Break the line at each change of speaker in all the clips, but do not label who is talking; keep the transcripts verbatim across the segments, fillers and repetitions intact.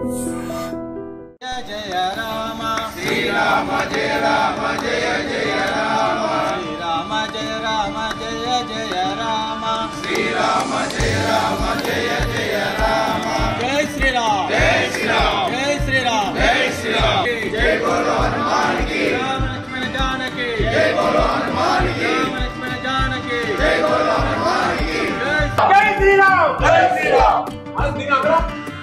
जय राम श्री राम जय राम जय जय राम श्री राम जय राम जय जय राम श्री राम जय राम जय जय राम जय श्री राम जय श्री राम जय श्री राम जय श्री राम जय बोलो हनुमान की राम लक्ष्मण जानकी जय बोलो हनुमान की राम लक्ष्मण जानकी जय बोलो हनुमान की जय श्री राम जय श्री राम आज दिना ब्रा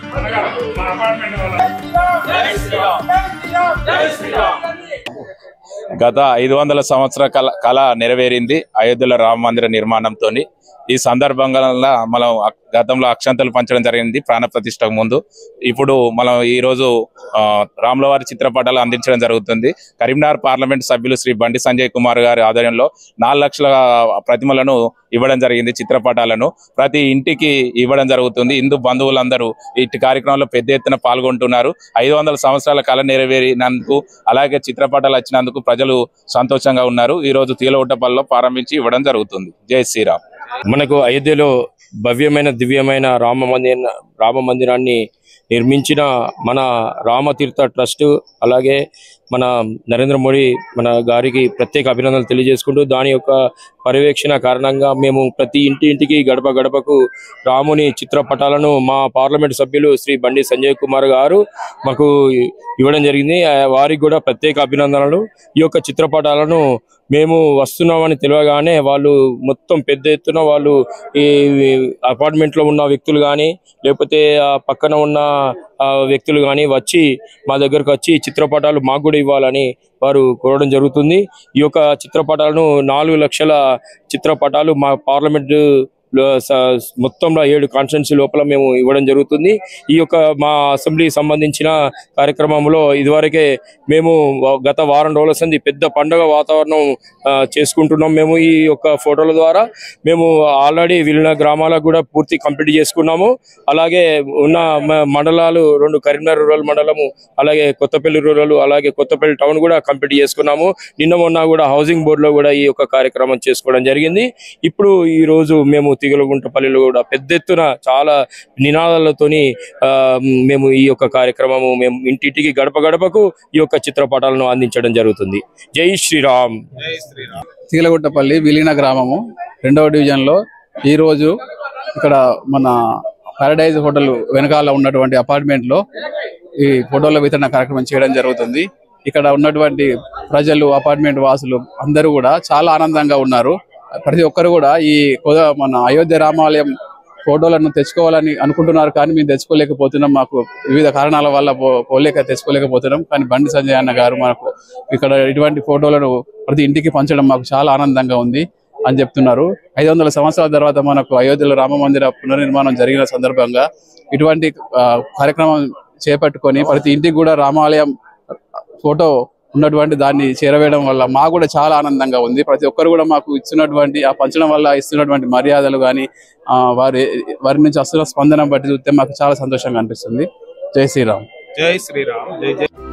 గత ఐదు వందల సంవత్సర కళ కళ నెరవేరింది అయోధ్యలో రామ మందిర నిర్మాణంతో. ఈ సందర్భంగా మనం గతంలో అక్షంతలు పంచడం జరిగింది ప్రాణ ప్రతిష్టకు ముందు. ఇప్పుడు మనం ఈ రోజు రాములవారి చిత్రపటాలు అందించడం జరుగుతుంది. కరీంనగర్ పార్లమెంట్ సభ్యులు శ్రీ బండి సంజయ్ కుమార్ గారి ఆధ్వర్యంలో నాలుగు లక్షల ప్రతిమలను ఇవ్వడం జరిగింది. చిత్రపటాలను ప్రతి ఇంటికి ఇవ్వడం జరుగుతుంది. హిందూ బంధువులందరూ ఇటు కార్యక్రమంలో పెద్ద ఎత్తున పాల్గొంటున్నారు. ఐదు వందల సంవత్సరాల కళ నెరవేరినందుకు అలాగే చిత్రపటాలు వచ్చినందుకు ప్రజలు సంతోషంగా ఉన్నారు. ఈ రోజు తీలవుటపల్లిలో ప్రారంభించి ఇవ్వడం జరుగుతుంది. జై శ్రీరామ్.
మనకు అయోధ్యలో భవ్యమైన దివ్యమైన రామ మందిర రామ మందిరాన్ని నిర్మించిన మన రామతీర్థ ట్రస్ట్ అలాగే మన నరేంద్ర మోడీ మన గారికి ప్రత్యేక అభినందనలు తెలియజేసుకుంటూ దాని యొక్క పర్యవేక్షణ కారణంగా మేము ప్రతి ఇంటి ఇంటికి గడప గడపకు రాముని చిత్రపటాలను మా పార్లమెంట్ సభ్యులు శ్రీ బండి సంజయ్ కుమార్ గారు మాకు ఇవ్వడం జరిగింది. వారికి కూడా ప్రత్యేక అభినందనలు. ఈ యొక్క చిత్రపటాలను మేము వస్తున్నామని తెలియగానే వాళ్ళు మొత్తం పెద్ద ఎత్తున వాళ్ళు ఈ అపార్ట్మెంట్లో ఉన్న వ్యక్తులు కానీ లేకపోతే పక్కన ఉన్న వ్యక్తులు కానీ వచ్చి మా దగ్గరకు వచ్చి చిత్రపటాలు మాకు కూడా ఇవ్వాలని వారు కోరడం జరుగుతుంది. ఈ యొక్క చిత్రపటాలను నాలుగు లక్షల చిత్రపటాలు మా పార్లమెంటు మొత్తంలో ఏడు కాన్స్టిట్యున్సీ లోపల మేము ఇవ్వడం జరుగుతుంది. ఈ యొక్క మా అసెంబ్లీకి సంబంధించిన కార్యక్రమంలో ఇదివరకే మేము గత వారం రోజుల సంది పెద్ద పండుగ వాతావరణం చేసుకుంటున్నాం. మేము ఈ యొక్క ఫోటోల ద్వారా మేము ఆల్రెడీ వీళ్ళ గ్రామాలకు కూడా పూర్తి కంప్లీట్ చేసుకున్నాము. అలాగే ఉన్న మండలాలు రెండు కరీంనగర్ రూరల్ మండలము అలాగే కొత్తపల్లి రూరల్ అలాగే కొత్తపల్లి టౌన్ కూడా కంప్లీట్ చేసుకున్నాము. నిన్న మొన్న కూడా హౌసింగ్ బోర్డులో కూడా ఈ యొక్క కార్యక్రమం చేసుకోవడం జరిగింది. ఇప్పుడు ఈ రోజు మేము తిగులగుంటపల్లిలో కూడా పెద్ద ఎత్తున చాలా నినాదాలతోని మేము ఈ యొక్క కార్యక్రమము మేము ఇంటింటికి గడప గడపకు ఈ యొక్క చిత్రపటాలను అందించడం జరుగుతుంది. జై శ్రీరామ్.
తిగులగుంటపల్లి విలీన గ్రామము రెండవ డివిజన్ లో ఈ రోజు ఇక్కడ మన పారడైజ్ హోటల్ వెనకాల ఉన్నటువంటి అపార్ట్మెంట్ లో ఈ ఫోటోల వితరణ కార్యక్రమం చేయడం జరుగుతుంది. ఇక్కడ ఉన్నటువంటి ప్రజలు అపార్ట్మెంట్ వాసులు అందరూ కూడా చాలా ఆనందంగా ఉన్నారు. ప్రతి ఒక్కరు కూడా ఈ మన అయోధ్య రామాలయం ఫోటోలను తెచ్చుకోవాలని అనుకుంటున్నారు, కానీ మేము తెచ్చుకోలేకపోతున్నాం. మాకు వివిధ కారణాల వల్ల పోలేక తెచ్చుకోలేకపోతున్నాం. కానీ బండి సంజయ్ అన్న గారు మనకు ఇక్కడ ఇటువంటి ఫోటోలను ప్రతి ఇంటికి పంచడం మాకు చాలా ఆనందంగా ఉంది అని చెప్తున్నారు. ఐదు వందల సంవత్సరాల తర్వాత మనకు అయోధ్యలో రామ మందిర పునర్నిర్మాణం జరిగిన సందర్భంగా ఇటువంటి కార్యక్రమం చేపట్టుకొని ప్రతి ఇంటికి కూడా రామాలయం ఫోటో ఉన్నటువంటి దాన్ని చేరవేయడం వల్ల మాకు కూడా చాలా ఆనందంగా ఉంది. ప్రతి ఒక్కరు కూడా మాకు ఇచ్చినటువంటి ఆ పంచడం వల్ల ఇస్తున్నటువంటి మర్యాదలు కానీ వారి వారి నుంచి వస్తున్న స్పందన బట్టి చూస్తే మాకు చాలా సంతోషంగా అనిపిస్తుంది. జై శ్రీరామ్.
జై శ్రీరామ్. జై జై